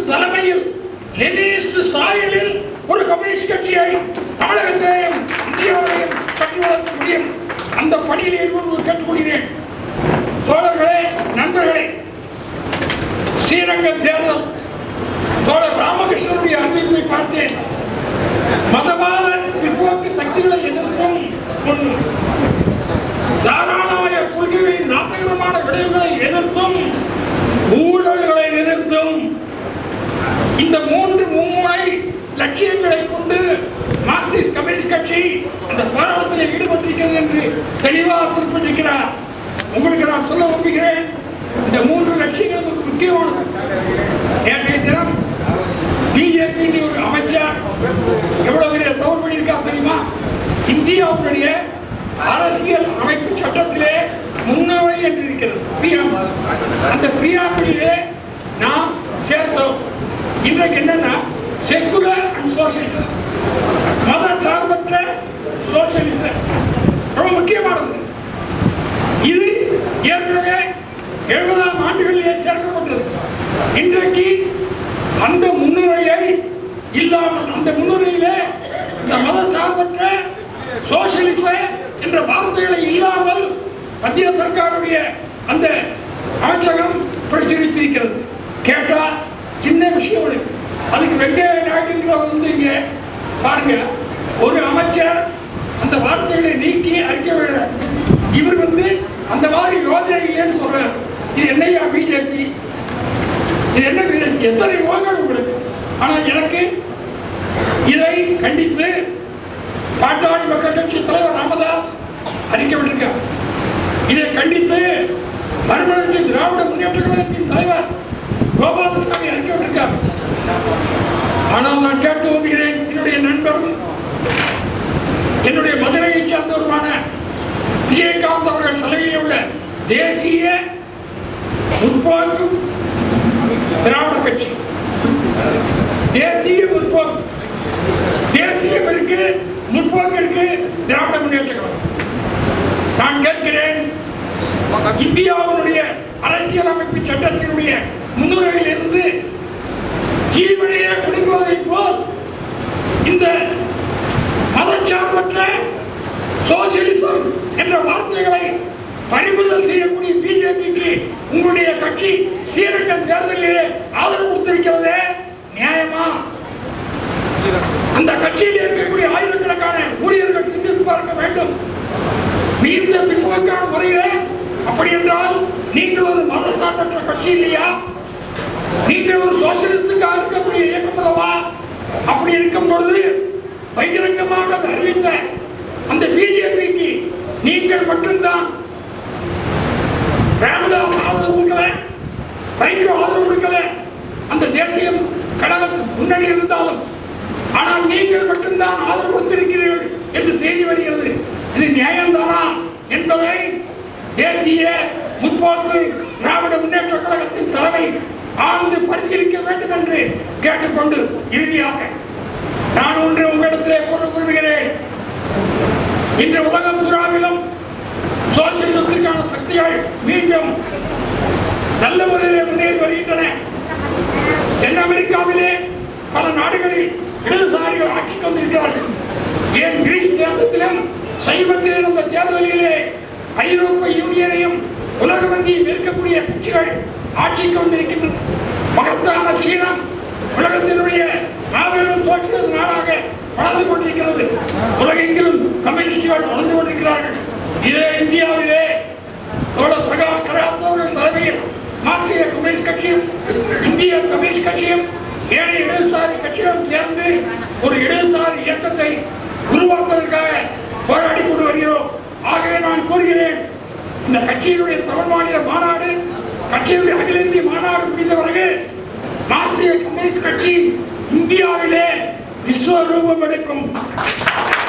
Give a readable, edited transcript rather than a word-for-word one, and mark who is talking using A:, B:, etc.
A: தலைமையில் லெனினிஸ்ட் சாயலில் ஒரு கம்யூனிஸ்ட் கட்சியை தமிழகத்தையும் இந்தியாவையும் கட்டி வளர்க்க முடியும். அந்த பணியில் ஈடுபட்டு கேட்டுக்கொள்கிறேன். தோழர்களே, நண்பர்களே, ஸ்ரீரங்கம் தேர்தல் தோழர் ராமகிருஷ்ணனுடைய அறிவிப்பை பார்த்தேன். மதவாத பிற்போக்கு சக்திகளை எதிர்த்தும் தாராளமய கொள்கைகளின் நாசகரமான விளைவுகளை எதிர்த்தும் ஊழல்களை எதிர்த்தும் இந்த 3 மும்முனை லட்சியங்களை கொண்டு மார்க்சிஸ்ட் கம்யூனிஸ்ட் கட்சி அந்த போராட்டத்தில் ஈடுபட்டிருக்கிறது என்று தெளிவாக குறிப்பிட்டிருக்கிறார். உங்களுக்கு நான் சொல்ல விரும்புகிறேன், இந்த 3 லட்சியங்கள் முக்கியமானது. நேற்றைய தினம் பிஜேபி ஒரு அமைச்சர் எவ்வளவு பெரிய தவறு பண்ணியிருக்கார் தெரியுமா? இந்தியாவுடைய அரசியல் அமைப்பு சட்டத்திலே முன்னுரை என்று இருக்கிறது. அந்த பிரியாம்பிலே நாம் சேர்த்தோம். இன்றைக்கு என்னன்னா செக்குலர் அண்ட் சோசியலிசம், மத சார்பற்ற சோசியலிசம் ரொம்ப முக்கியமானது. இது ஏற்கனவே 70ஆம் ஆண்டுகளிலே சேர்க்கப்பட்டது. இன்றைக்கு அந்த முன்னுரையை இல்லாமல், அந்த முன்னுரையிலே இந்த மத சார்பற்ற சோசியலிச என்ற வார்த்தைகளை இல்லாமல் மத்திய சர்க்காருடைய அந்த அமைச்சகம் பிரசுரித்திருக்கிறது. கேட்டா சின்ன விஷயம், அதுக்கு வெங்கைய நாயுடு வந்து இங்க பாருங்க, ஒரு அமைச்சர் அந்த வார்த்தைகளை நீக்கி அறிக்கை விட, இவர் வந்து அந்த மாதிரி யோஜனை இல்லைன்னு சொல்றார். இது என்னையா பிஜேபி? இது என்ன பிஜேபி? எத்தனை யோகங்கள் உங்களுக்கு? ஆனால் எனக்கு இதை கண்டித்து பாட்டாளி மக்கள் கட்சி தலைவர் ராமதாஸ் அறிக்கை விட்டிருக்கார். இதை கண்டித்து மறுமலர்ச்சி திராவிட முன்னேற்ற கழகத்தின் தலைவர் கோபாலசாமி அறிக்கை விட்டிருக்கார். ஆனால் நான் கேட்க விரும்புகிறேன், என்னுடைய நண்பரும் என்னுடைய மதுரையை சார்ந்தவருமான விஜயகாந்த் அவர்கள் தலைமையில் உள்ள தேசிய முற்போக்கு திராவிட கட்சி, தேசிய முற்போக்கு, தேசியம் இருக்கு, முற்போக்கு இருக்கு, திராவிட முன்னேற்ற கழகம். நான் கேட்கிறேன், இந்தியாவுடைய அரசியலமைப்பு சட்டத்தினுடைய முன்னுரையில் இருந்து ஜீவனையை குடிப்பதை போல் இந்த மதச்சார்பற்ற சோசியலிசம் என்ற வார்த்தைகளை பறிமுதல் செய்யக்கூடிய பிஜேபிக்கு உங்களுடைய கட்சி ஸ்ரீரங்கம் தேர்தலிலே ஆதரவு கொடுத்திருக்கிறது. நியாயமா? அந்த கட்சியில் இருக்கக்கூடிய ஆயிரக்கணக்கான ஊழியர்கள் சிந்தித்து பார்க்க வேண்டும். மீந்த பிற்போக்கான முறையில் அப்படி என்றால் நீங்கள் ஒரு மத சார்பற்ற கட்சி இல்லையா? நீங்கள் ஒரு சோசியலிஸ்டுக்காக இருக்கக்கூடிய இயக்கம் அல்லவா? அப்படி இருக்கும் பொழுது பகிரங்கமாக அறிவித்த அந்த பிஜேபிக்கு நீங்கள் மட்டும்தான் ராமதாஸ் ஆதரவு கொடுக்கல, வைகோ ஆதரவு கொடுக்கல, அந்த தேசிய கழகத்தின் முன்னணி இருந்தாலும், ஆனால் நீங்கள் மட்டும்தான் ஆதரவு கொடுத்திருக்கிறீர்கள் என்று செய்தி வருகிறது. இது நியாயம்தானா என்பதை தேசிய முற்போக்கு திராவிட முன்னேற்ற கழகத்தின் தலைமை ஆழ்ந்து பரிசீலிக்க வேண்டும் என்று கேட்டுக்கொண்டு இறுதியாக நான் ஒன்று உங்களிடத்திலே கூற விரும்புகிறேன். இன்று உலகம் பூராவிலும் சோசியலிசத்திற்கான சக்திகள் மீண்டும் நல்ல முறையில் முன்னேறி வருகின்றன. தென் அமெரிக்காவிலே பல நாடுகளில் இடதுசாரிகள் ஆட்சிக்கு வந்திருக்கிறார்கள். ஏன் கிரீஸ் தேசத்திலும் சமீபத்தில் நடந்த தேர்தலிலே ஐரோப்பிய யூனியனையும் உலக வங்கியும் இருக்கக்கூடிய கட்சிகள் ஆட்சிக்கு வந்திருக்கின்றன. மகத்தான சீனம் உலகத்தினுடைய மாபெரும் சோசியலிச நாடாக வளர்ந்து கொண்டிருக்கிறது. உலகெங்கிலும் கம்யூனிஸ்டுகள் வளர்ந்து கொண்டிருக்கிறார்கள். இதே இந்தியாவிலே பிரகாஷ் கராத் அவர்கள் தலைமையில் மார்க்சிய கம்யூனிஸ்ட் கட்சியும் இந்திய கம்யூனிஸ்ட் கட்சியும் ஏனைய இடதுசாரி கட்சிகளும் சேர்ந்து ஒரு இடதுசாரி இயக்கத்தை உருவாக்குவதற்காக போராடி கொண்டு வருகிறோம். ஆகவே நான் கூறுகிறேன், இந்த கட்சியினுடைய தமிழ் மாநில மாநாடு, கட்சியினுடைய அகில இந்திய மாநாடு முடிந்த பிறகு மார்க்சிய கம்யூனிஸ்ட் கட்சி இந்தியாவிலே விஸ்வரூபம் எடுக்கும்.